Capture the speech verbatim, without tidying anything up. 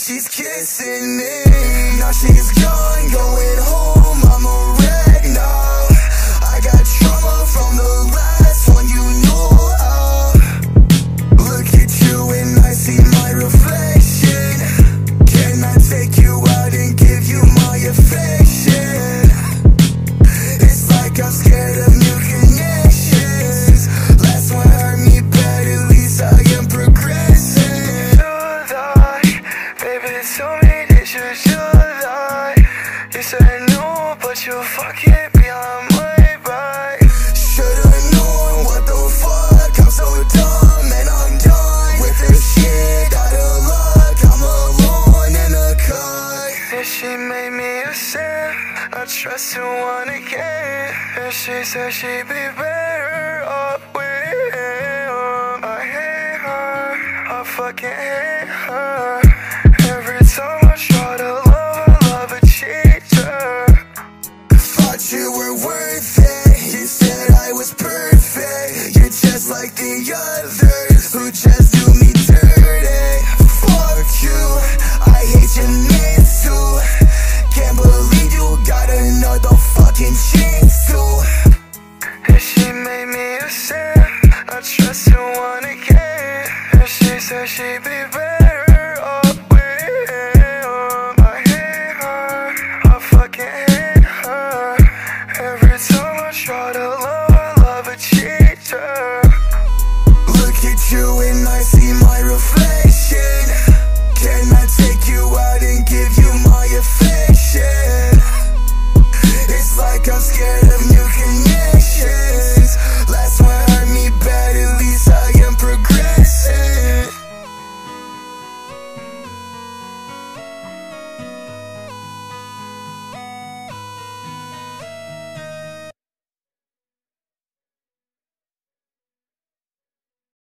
she's kissing me. Now she's gone, going home, I'm a wreck now. I got trauma from the last one you knew of. Look at you and I see my reflection. Can I take you out and give you my affection? It's like I'm scared of new connections. Last one hurt me bad, at least I am progressing. Should I, baby, tell me that you should I? You said no, but you fucking behind my back. Should've known, what the fuck, I'm so dumb and I'm done with this shit. Out of luck, I'm alone in a cut. And she made me a sin, I trust her one again. And she said she'd be better off with him. I hate her, I fucking hate her.